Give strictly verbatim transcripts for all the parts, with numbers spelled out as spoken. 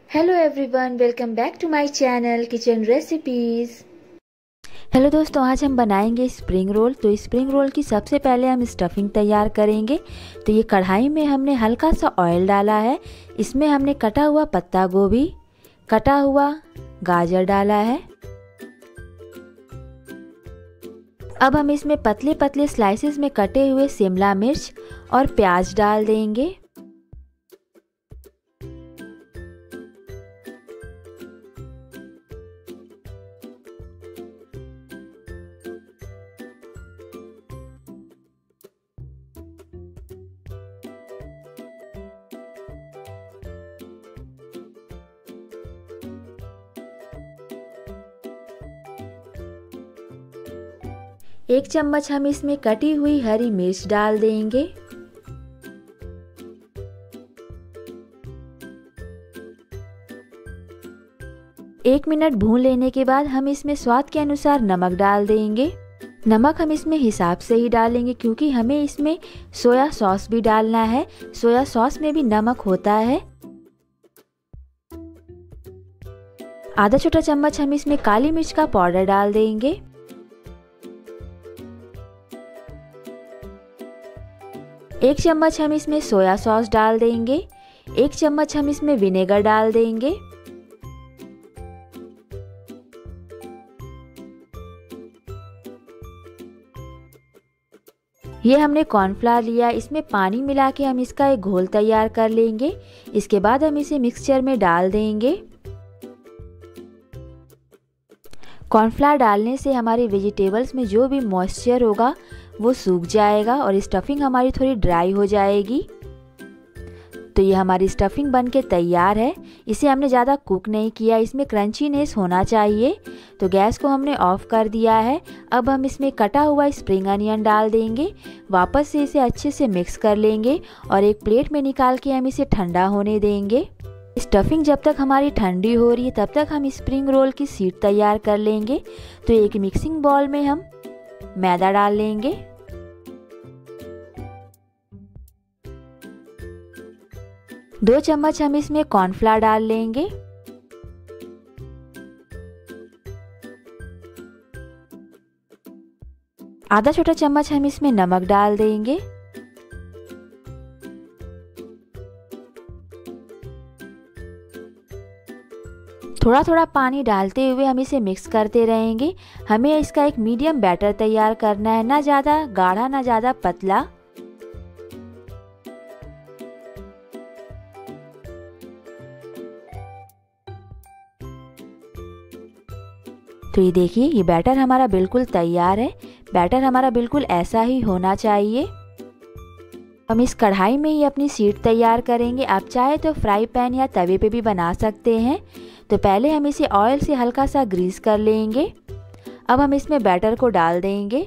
Hello everyone, welcome back to my channel kitchen recipes. Hello दोस्तों, आज हम बनाएंगे स्प्रिंग रोल। तो स्प्रिंग रोल की सबसे पहले हम स्टफिंग तैयार करेंगे। तो ये कढ़ाई में हमने हल्का सा ऑयल डाला है। इसमें हमने कटा हुआ पत्ता गोभी, कटा हुआ गाजर डाला है। अब हम इसमें पतले पतले स्लाइसेस में कटे हुए शिमला मिर्च और प्याज डाल देंगे। एक चम्मच हम इसमें कटी हुई हरी मिर्च डाल देंगे। एक मिनट भून लेने के बाद हम इसमें स्वाद के अनुसार नमक डाल देंगे। नमक हम इसमें हिसाब से ही डालेंगे क्योंकि हमें इसमें सोया सॉस भी डालना है। सोया सॉस में भी नमक होता है। आधा छोटा चम्मच हम इसमें काली मिर्च का पाउडर डाल देंगे। एक चम्मच हम इसमें सोया सॉस डाल देंगे। एक चम्मच हम इसमें विनेगर डाल देंगे। ये हमने कॉर्नफ्लावर लिया, इसमें पानी मिला के हम इसका एक घोल तैयार कर लेंगे। इसके बाद हम इसे मिक्सचर में डाल देंगे। कॉर्नफ्लावर डालने से हमारे वेजिटेबल्स में जो भी मॉइस्चर होगा वो सूख जाएगा और स्टफिंग हमारी थोड़ी ड्राई हो जाएगी। तो ये हमारी स्टफिंग बनके तैयार है। इसे हमने ज़्यादा कुक नहीं किया, इसमें क्रंचीनेस होना चाहिए। तो गैस को हमने ऑफ कर दिया है। अब हम इसमें कटा हुआ स्प्रिंग अनियन डाल देंगे। वापस से इसे अच्छे से मिक्स कर लेंगे और एक प्लेट में निकाल के हम इसे ठंडा होने देंगे। स्टफिंग जब तक हमारी ठंडी हो रही है तब तक हम स्प्रिंग रोल की शीट तैयार कर लेंगे। तो एक मिक्सिंग बाउल में हम मैदा डाल लेंगे। दो चम्मच हम इसमें कॉर्नफ्लावर डाल लेंगे। आधा छोटा चम्मच हम इसमें नमक डाल देंगे। थोड़ा थोड़ा पानी डालते हुए हम इसे मिक्स करते रहेंगे। हमें इसका एक मीडियम बैटर तैयार करना है, ना ज़्यादा गाढ़ा ना ज़्यादा पतला। तो ये देखिए, ये बैटर हमारा बिल्कुल तैयार है। बैटर हमारा बिल्कुल ऐसा ही होना चाहिए। हम इस कढ़ाई में ही अपनी शीट तैयार करेंगे। आप चाहे तो फ्राई पैन या तवे पे भी बना सकते हैं। तो पहले हम इसे ऑयल से हल्का सा ग्रीस कर लेंगे। अब हम इसमें बैटर को डाल देंगे।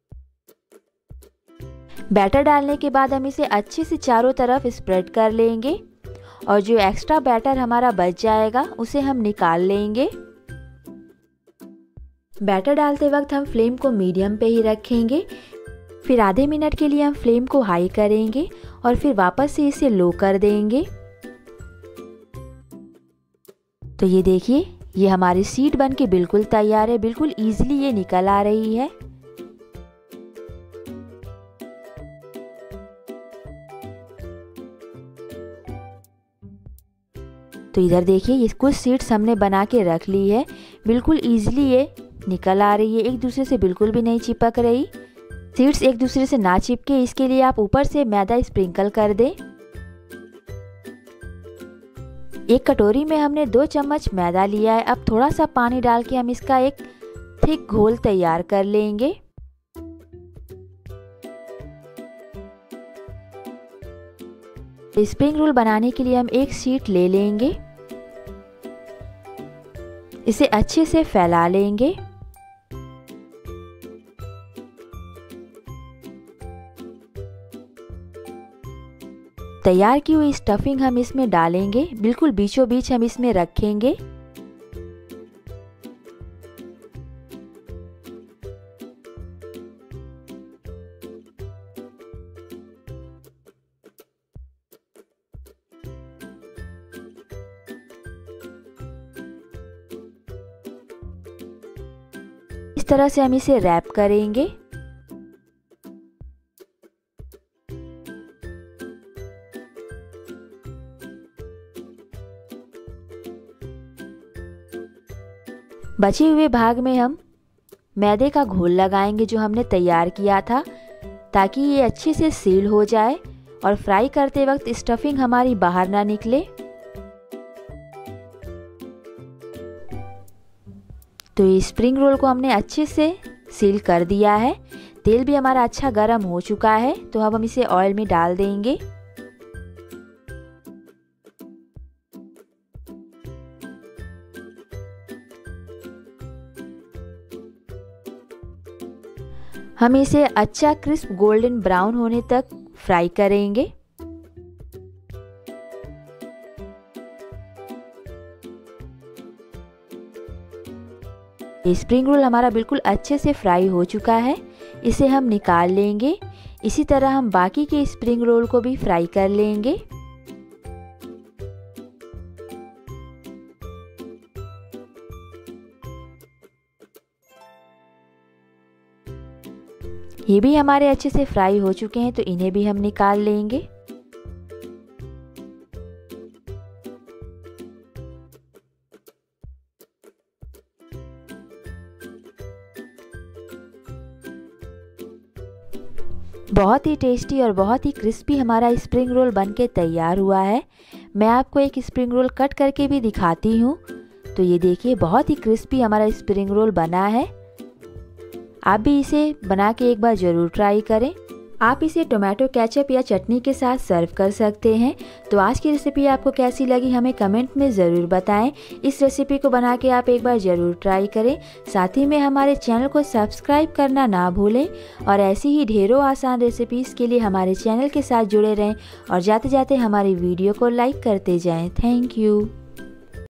बैटर डालने के बाद हम इसे अच्छे से चारों तरफ स्प्रेड कर लेंगे और जो एक्स्ट्रा बैटर हमारा बच जाएगा उसे हम निकाल लेंगे। बैटर डालते वक्त हम फ्लेम को मीडियम पे ही रखेंगे। फिर आधे मिनट के लिए हम फ्लेम को हाई करेंगे और फिर वापस से इसे लो कर देंगे। तो ये देखिए, ये हमारी शीट बनके बिल्कुल तैयार है। बिल्कुल इजीली ये निकल आ रही है। तो इधर देखिए, ये कुछ शीट्स हमने बना के रख ली है। बिल्कुल इजीली ये निकल आ रही है, एक दूसरे से बिल्कुल भी नहीं चिपक रही। शीट्स एक दूसरे से ना चिपके इसके लिए आप ऊपर से मैदा स्प्रिंकल कर दें। एक कटोरी में हमने दो चम्मच मैदा लिया है। अब थोड़ा सा पानी डाल के हम इसका एक थिक घोल तैयार कर लेंगे। स्प्रिंग रोल बनाने के लिए हम एक शीट ले लेंगे। इसे अच्छे से फैला लेंगे। तैयार की हुई स्टफिंग हम इसमें डालेंगे। बिल्कुल बीचों बीच हम इसमें रखेंगे। इस तरह से हम इसे रैप करेंगे। बचे हुए भाग में हम मैदे का घोल लगाएंगे जो हमने तैयार किया था, ताकि ये अच्छे से सील हो जाए और फ्राई करते वक्त स्टफिंग हमारी बाहर ना निकले। तो ये स्प्रिंग रोल को हमने अच्छे से सील कर दिया है। तेल भी हमारा अच्छा गर्म हो चुका है, तो अब हम इसे ऑयल में डाल देंगे। हम इसे अच्छा क्रिस्प गोल्डन ब्राउन होने तक फ्राई करेंगे। ये स्प्रिंग रोल हमारा बिल्कुल अच्छे से फ्राई हो चुका है, इसे हम निकाल लेंगे। इसी तरह हम बाकी के स्प्रिंग रोल को भी फ्राई कर लेंगे। ये भी हमारे अच्छे से फ्राई हो चुके हैं, तो इन्हें भी हम निकाल लेंगे। बहुत ही टेस्टी और बहुत ही क्रिस्पी हमारा स्प्रिंग रोल बनके तैयार हुआ है। मैं आपको एक स्प्रिंग रोल कट करके भी दिखाती हूँ। तो ये देखिए, बहुत ही क्रिस्पी हमारा स्प्रिंग रोल बना है। आप भी इसे बना के एक बार ज़रूर ट्राई करें। आप इसे टोमेटो केचप या चटनी के साथ सर्व कर सकते हैं। तो आज की रेसिपी आपको कैसी लगी हमें कमेंट में ज़रूर बताएं। इस रेसिपी को बना के आप एक बार ज़रूर ट्राई करें। साथ ही में हमारे चैनल को सब्सक्राइब करना ना भूलें और ऐसी ही ढेरों आसान रेसिपीज़ के लिए हमारे चैनल के साथ जुड़े रहें और जाते जाते हमारी वीडियो को लाइक करते जाएं। Thank you.